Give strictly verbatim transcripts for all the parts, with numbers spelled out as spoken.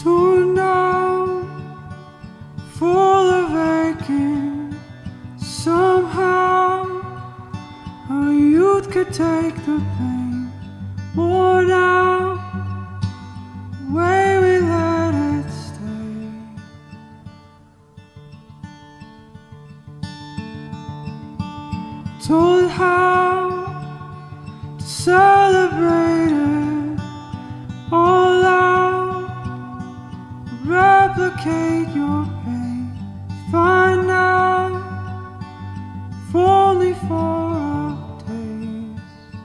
torn down, full of aching. Somehow our youth could take the pain, worn out, the way we let it stay. Told how to celebrate it all out, replicate your pain, find out if only for a taste.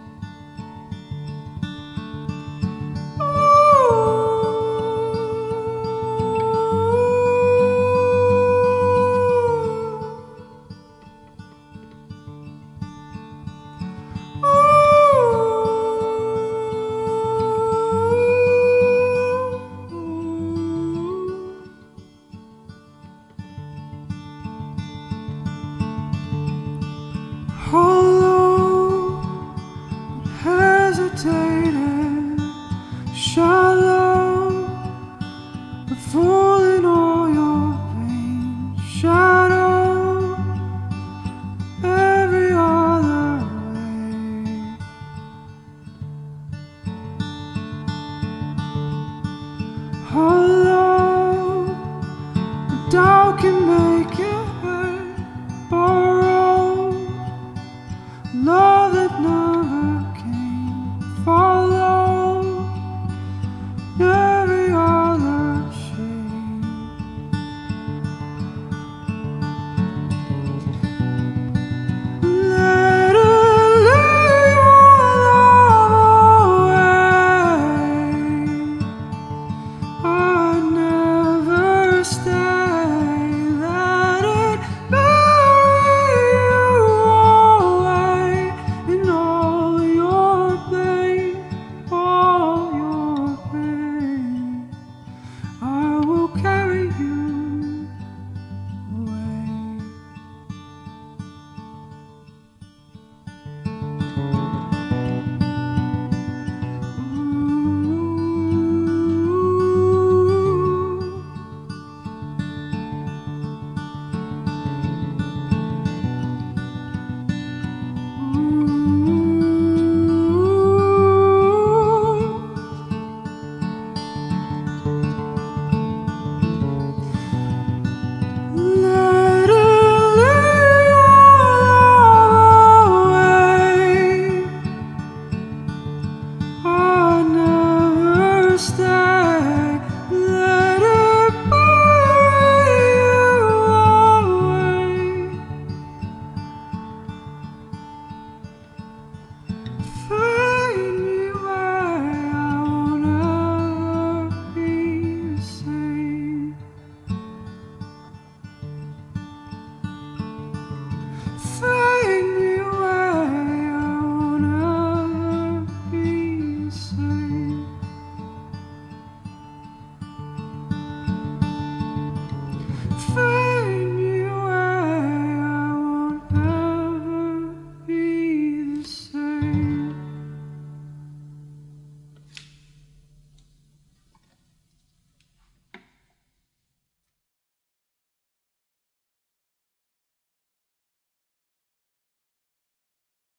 Hollow, but hesitated, shallow, but full in all your pain. Shadow, every other way. Hollow, but doubt can